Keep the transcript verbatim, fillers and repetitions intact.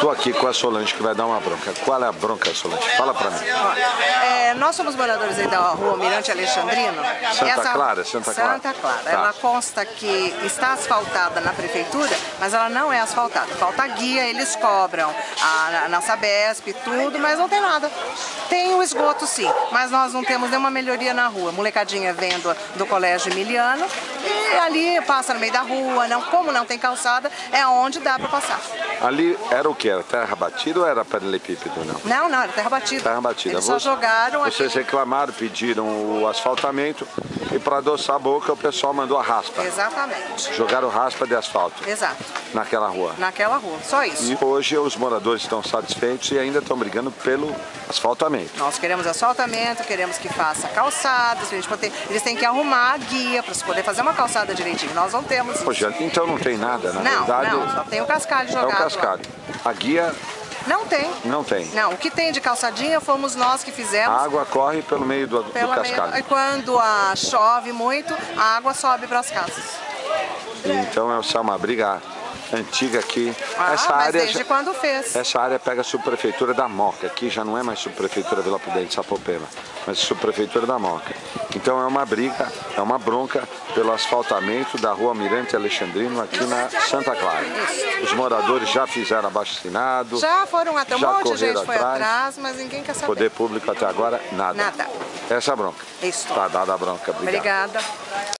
Estou aqui com a Solange que vai dar uma bronca. Qual é a bronca, Solange? Fala pra mim. É, nós somos moradores aí da rua Mirante Alexandrino. Santa Essa, Clara, Santa Clara. Santa Clara. Tá. Ela consta que está asfaltada na prefeitura, mas ela não é asfaltada. Falta guia, eles cobram a, na Sabesp, tudo, mas não tem nada. Tem o esgoto sim, mas nós não temos nenhuma melhoria na rua. Molecadinha vem do, do Colégio Emiliano e ali passa no meio da rua. Não, como não tem calçada, é onde dá para passar. Ali era o que? Era terra batida ou era paralelepípedo? Não, não, não era terra batida. Terra batida. Eles só jogaram aqui. Vocês reclamaram, pediram o asfaltamento e para adoçar a boca o pessoal mandou a raspa. Exatamente. Jogaram raspa de asfalto. Exato. Naquela rua. Naquela rua, só isso. E hoje os moradores estão satisfeitos e ainda estão brigando pelo asfaltamento. Nós queremos asfaltamento, queremos que faça calçadas, a gente poder, eles têm que arrumar a guia para se poder fazer uma calçada direitinho. Nós não temos. Poxa, então não tem nada, na não, verdade. Não, só tem o cascalho jogado. É o cascalho. Lá. A guia... Não tem. Não tem. Não, o que tem de calçadinha fomos nós que fizemos. A água corre pelo meio do, do cascalho. Meio, e quando a, chove muito, a água sobe para as casas. Então essa é uma briga antiga aqui. Ah, essa mas área desde já, quando fez? Essa área pega a subprefeitura da Moca, aqui já não é mais subprefeitura Vila Prudente, Sapopema, mas subprefeitura da Moca. Então é uma briga, é uma bronca pelo asfaltamento da rua Mirante Alexandrino aqui na Santa Clara. Os moradores já fizeram abaixo-assinado. Já foram até, um já monte de gente atrás, foi atrás, mas ninguém quer saber. Poder público até agora, nada. Nada. Essa é a bronca. Isso. Tá dada a bronca. Obrigado. Obrigada.